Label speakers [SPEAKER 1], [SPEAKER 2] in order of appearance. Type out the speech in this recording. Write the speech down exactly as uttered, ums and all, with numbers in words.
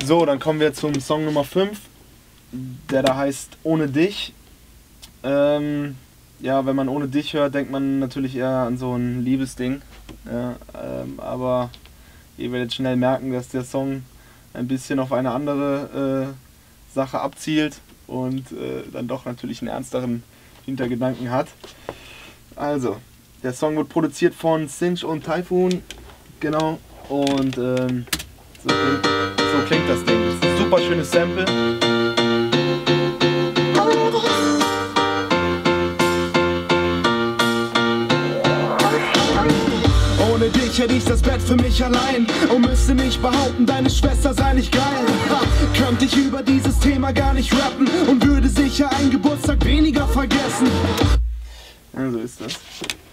[SPEAKER 1] So, dann kommen wir zum Song Nummer fünf, der da heißt Ohne dich. Ähm, ja, wenn man Ohne dich hört, denkt man natürlich eher an so ein Liebesding. Ja, ähm, aber ihr werdet schnell merken, dass der Song ein bisschen auf eine andere äh, Sache abzielt und äh, dann doch natürlich einen ernsteren Hintergedanken hat. Also, der Song wird produziert von Cinch und Typhoon, genau, und ähm, so, klingt, so klingt das Ding. Das ist ein super schönes Sample.
[SPEAKER 2] Ohne dich hätte ich das Bett für mich allein und müsste nicht behaupten, deine Schwester sei nicht geil. Ha, könnte ich über dieses Thema gar nicht rappen und würde sicher einen Geburtstag weniger vergessen.
[SPEAKER 1] Ja, so ist das.